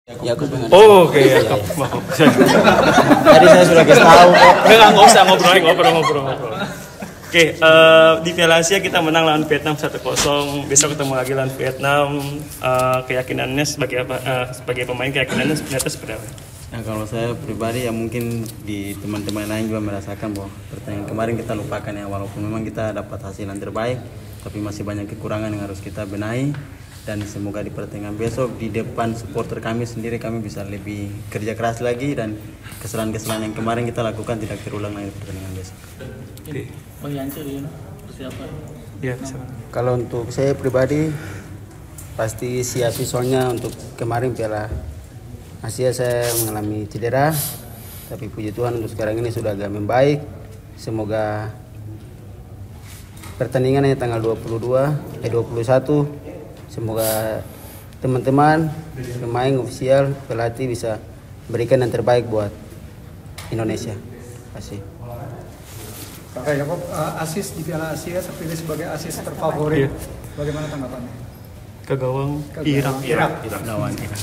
Yakob dengan Oh, oke ya. Maaf. tadi saya sudah kasih tahu kok. Nggak usah ngobrol. Oke, di Piala Asia kita menang lawan Vietnam 1-0. Besok ketemu lagi lawan Vietnam. Keyakinannya sebagai apa? Sebagai pemain keyakinannya sebenarnya seperti apa? Nah, kalau saya pribadi ya mungkin di teman-teman lain juga merasakan bahwa pertandingan kemarin kita lupakan ya, walaupun memang kita dapat hasil yang terbaik, tapi masih banyak kekurangan yang harus kita benahi. Dan semoga di pertandingan besok di depan supporter kami sendiri kami bisa lebih kerja keras lagi dan kesalahan-kesalahan yang kemarin kita lakukan tidak terulang lagi di pertandingan besok. Bang Yance persiapan. Iya, bisa. Kalau untuk saya pribadi pasti siap, soalnya untuk kemarin Piala Asia saya mengalami cedera, tapi puji Tuhan untuk sekarang ini sudah agak membaik. Semoga pertandingannya tanggal 21 semoga teman-teman, pemain, ofisial, pelatih bisa berikan yang terbaik buat Indonesia. Terima kasih. Pak Yakob, asis di Piala Asia terpilih sebagai asis terfavorit. Iya. Bagaimana tanggapannya? Ke gawang Irak. Lawan Irak.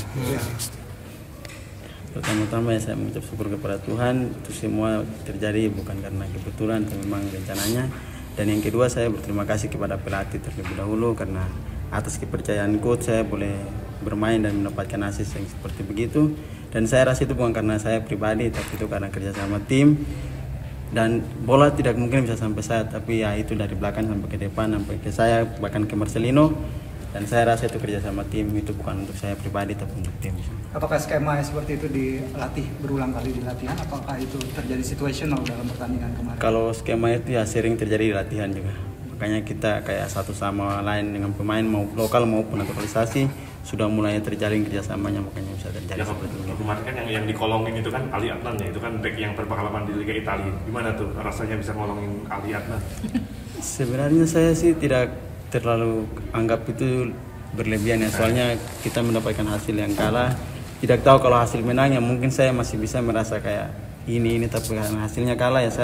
Pertama-tama ya saya mengucap syukur kepada Tuhan, itu semua terjadi bukan karena kebetulan, tapi memang rencananya. Dan yang kedua saya berterima kasih kepada pelatih terlebih dahulu karena atas kepercayaan coach saya boleh bermain dan mendapatkan asis yang seperti begitu. Dan saya rasa itu bukan karena saya pribadi, tapi itu karena kerja sama tim. Dan bola tidak mungkin bisa sampai saya, tapi ya itu dari belakang sampai ke depan, sampai ke saya, bahkan ke Marcelino. Dan saya rasa itu kerja sama tim, itu bukan untuk saya pribadi, tapi untuk tim. Apakah skema seperti itu dilatih berulang kali di latihan? Apakah itu terjadi situasional dalam pertandingan kemarin? Kalau skema itu ya sering terjadi di latihan juga. Makanya kita kayak satu sama lain dengan pemain mau lokal maupun naturalisasi sudah mulai terjalin kerjasamanya, makanya bisa terjadi ya, seperti itu. Kemarin kan yang dikolongin itu kan Ali Adnan ya, itu kan back yang berpengalaman di Liga Italia. Gimana tuh rasanya bisa ngolongin Ali Adnan? Sebenarnya saya sih tidak terlalu anggap itu berlebihan ya, soalnya kita mendapatkan hasil yang kalah. Tidak tahu kalau hasil menang ya mungkin saya masih bisa merasa kayak ini, tapi karena hasilnya kalah ya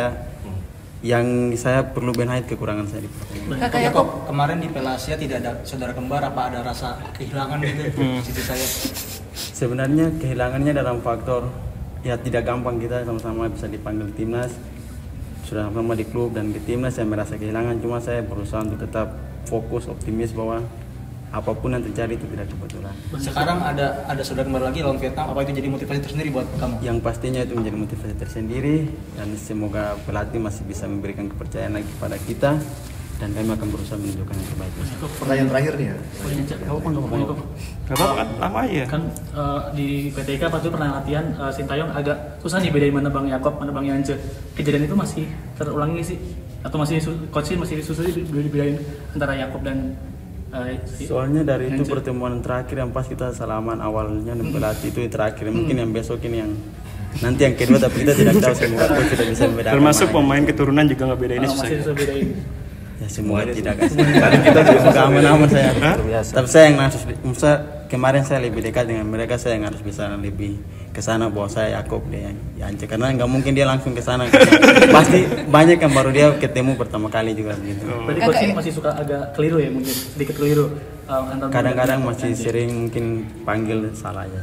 yang saya perlu benahi kekurangan saya di pertandingan. Kakak Yakob, kemarin di Piala Asia tidak ada saudara kembar, apa ada rasa kehilangan gitu? Situ saya. Sebenarnya kehilangannya dalam faktor ya tidak gampang, kita sama-sama bisa dipanggil timnas, sudah sama-sama di klub dan ke timnas saya merasa kehilangan, cuma saya berusaha untuk tetap fokus, optimis bahwa apapun yang terjadi itu tidak kebetulan. Sekarang ada saudara kembar lagi lawan Vietnam, apa itu jadi motivasi tersendiri buat kamu? Yang pastinya itu menjadi motivasi tersendiri dan semoga pelatih masih bisa memberikan kepercayaan lagi kepada kita dan kami akan berusaha menunjukkan yang terbaik. Pertanyaan terakhir nih ya. Bang Yance, kamu nggak Apa-apa kan? Lama ya. Kan di PTK waktu itu pernah latihan, Sintayong agak susah nih bedain mana Bang Yakob, mana Bang Yance. Kejadian itu masih terulangi sih? Atau masih coach masih susah dibedain antara Yakob dan soalnya dari itu pertemuan terakhir yang pas kita salaman awalnya dan pelatih itu terakhir, mungkin yang besok ini yang nanti yang kedua, tapi kita tidak tahu, semoga coach sudah bisa membedakan. Termasuk pemain keturunan juga nggak bedainnya susah. masih susah bedain. Ya semoga tidak kasih. Tadi kita juga aman-aman saya. Tapi saya yang harus, kemarin saya lebih dekat dengan mereka, saya yang harus bisa lebih ke sana bahwa saya Yakob dia Yance, karena nggak mungkin dia langsung ke sana. Pasti banyak yang baru dia ketemu pertama kali juga begitu. Berarti coach masih suka agak keliru ya, mungkin sedikit keliru. Kadang-kadang masih sering mungkin panggil salah aja.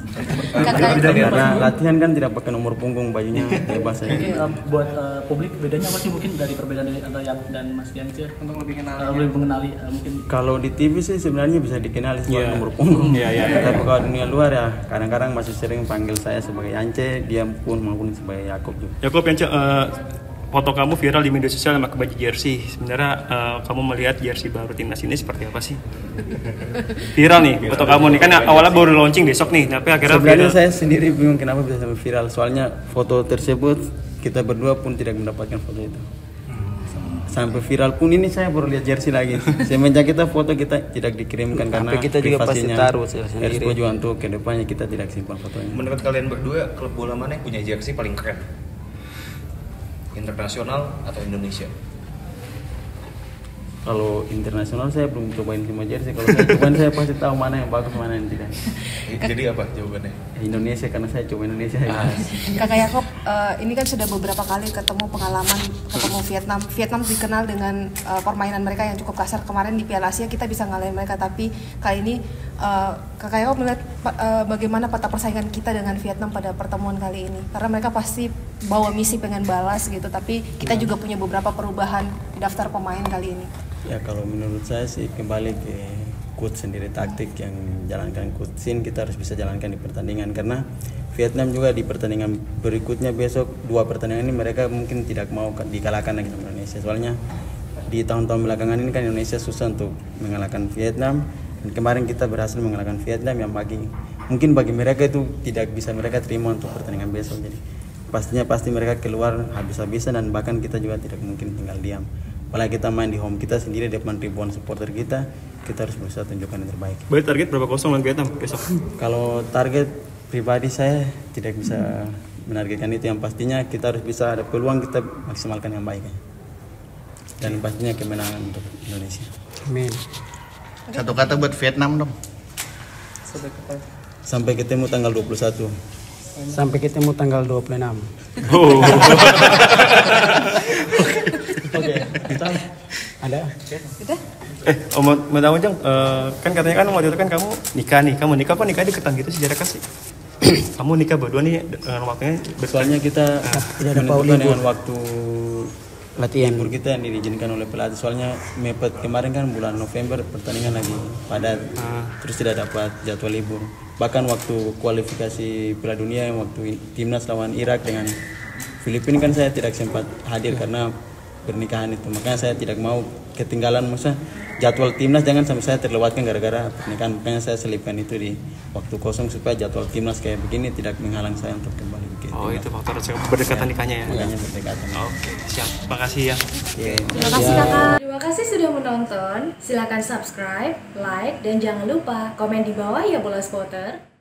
Karena latihan kan tidak pakai nomor punggung, bajunya bebas saja. Buat publik bedanya apa sih mungkin dari perbedaan antara Yakob dan Mas Yance untuk lebih mengenali mungkin? Kalau di TV sih sebenarnya bisa dikenali sebagai nomor punggung. Tapi kalau dunia luar ya kadang-kadang masih sering panggil saya sebagai Yance, dia pun maupun sebagai Yakob juga. Yakob, Yance, foto kamu viral di media sosial pakai baju jersey. Sebenarnya kamu melihat jersey baru timnas ini seperti apa sih? Viral nih foto kamu nih, kan awalnya baru launching besok nih, tapi akhirnya sebenarnya saya sendiri bingung kenapa bisa sampai viral. Soalnya foto tersebut kita berdua pun tidak mendapatkan foto itu. Sampai viral pun ini saya baru lihat jersey lagi. Semenjak kita foto kita tidak dikirimkan karena kita juga pasti taruh sendiri. Expo juga untuk kedepannya kita tidak simpan fotonya. Menurut kalian berdua, klub bola mana yang punya jersey paling keren? Internasional atau Indonesia? Kalau internasional saya belum cobain semua jersey. Kalau saya cobain saya pasti tahu mana yang bagus, mana yang tidak. Jadi apa jawabannya? Indonesia, karena saya coba Indonesia. Kakak Yakob, ini kan sudah beberapa kali ketemu Vietnam. Vietnam dikenal dengan permainan mereka yang cukup kasar. Kemarin di Piala Asia kita bisa ngalahin mereka, tapi kali ini Kakak Yakob melihat bagaimana peta persaingan kita dengan Vietnam pada pertemuan kali ini, karena mereka pasti bawa misi pengen balas gitu, tapi kita juga punya beberapa perubahan di daftar pemain kali ini. Ya kalau menurut saya sih kembali ke coach sendiri, taktik yang jalankan coach Shin kita harus bisa jalankan di pertandingan, karena Vietnam juga di pertandingan berikutnya besok 2 pertandingan ini mereka mungkin tidak mau dikalahkan lagi sama Indonesia, soalnya di tahun-tahun belakangan ini kan Indonesia susah untuk mengalahkan Vietnam, dan kemarin kita berhasil mengalahkan Vietnam yang mungkin bagi mereka itu tidak bisa mereka terima untuk pertandingan besok. Jadi pasti mereka keluar habis-habisan, dan bahkan kita juga tidak mungkin tinggal diam. Apalagi kita main di home kita sendiri depan ribuan supporter kita harus berusaha tunjukkan yang terbaik. Berarti target berapa kosong lawan Vietnam besok? Kalau target pribadi saya tidak bisa menargetkan itu, yang pastinya kita harus bisa ada peluang kita maksimalkan yang baik. Dan pastinya kemenangan untuk Indonesia. Amin. Satu kata buat Vietnam dong. Sampai ketemu tanggal 21. Sampai ketemu tanggal 26. Oh. Oke. Ada? Om Ujang, kan katanya kan waktu itu kan kamu nikah nih. Kamu nikah kok nikah deketan gitu sih, jarak kasih. Kamu nikah berdua nih dengan waktunya. Soalnya kita tidak ada menentukan dengan waktu latihan libur kita yang diizinkan oleh pelatih, soalnya mepet kemarin kan bulan November pertandingan lagi padat, terus tidak dapat jadwal libur. Bahkan waktu kualifikasi Piala Dunia yang waktu timnas lawan Irak dengan Filipina kan saya tidak sempat hadir karena pernikahan itu, makanya saya tidak mau ketinggalan masa jadwal timnas, jangan sampai saya terlewatkan gara-gara pernikahan, makanya saya selipkan itu di waktu kosong supaya jadwal timnas kayak begini tidak menghalang saya untuk kembali ke timnas. Itu faktor berdekatan nikahnya ya. Makanya berdekatan. Oke, siap. Makasih ya. Terima kasih kakak. Terima kasih sudah menonton. Silakan subscribe, like, dan jangan lupa komen di bawah ya bola spotter.